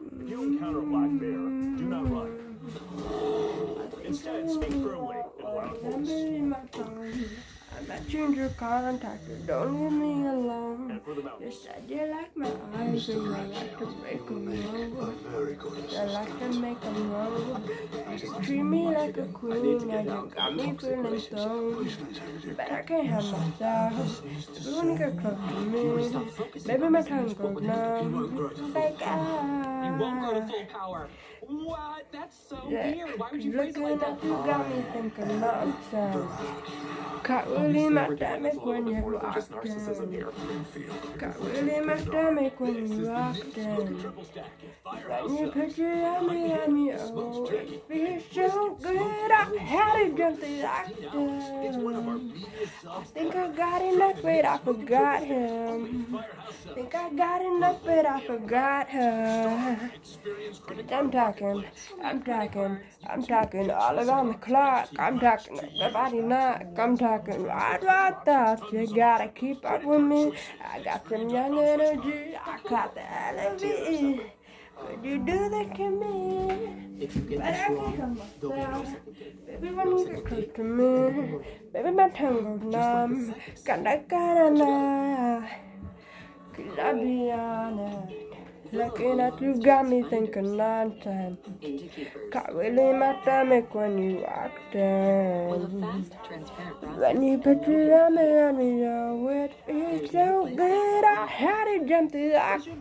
If you encounter a black bear, do not run. Instead, speak firmly in a loud voice. I'm a ginger contactor, don't leave me alone. And for the mountains. You said you like my eyes and I like to make them roll. I like to make them roll. You treat me like a queen and you got me feeling stoned. But I can't have myself. You wanna get close to me. Baby, my tongue goes numb. Like You won't go to full power. What? That's so weird. Why would you phrase it like that? You got me thinking nonsense. Can't really my stomach when you rock in. Can't really my stomach when you rock in. When you put your army on me, oh, it feels so good. I had to jump the octave. I think I got enough, but I forgot him. Think I got enough, but I forgot her. I'm talking all around the clock. I'm talking everybody knock. I'm talking right thoughts. You gotta keep up with me. I got some young energy. I caught the LAV. Could you do that to me? But I can't help myself. Baby, when you get close to me, baby, my tongue goes numb. Kinda nah. Could I be honest? Looking at you got me thinking nonsense. Can't really my stomach when you walked in. When you put your arm around me, oh, it feels so good. I had to jump the octave.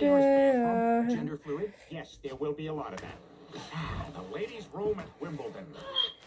Gender fluid? Yes, there will be a lot of that. The ladies' room at Wimbledon.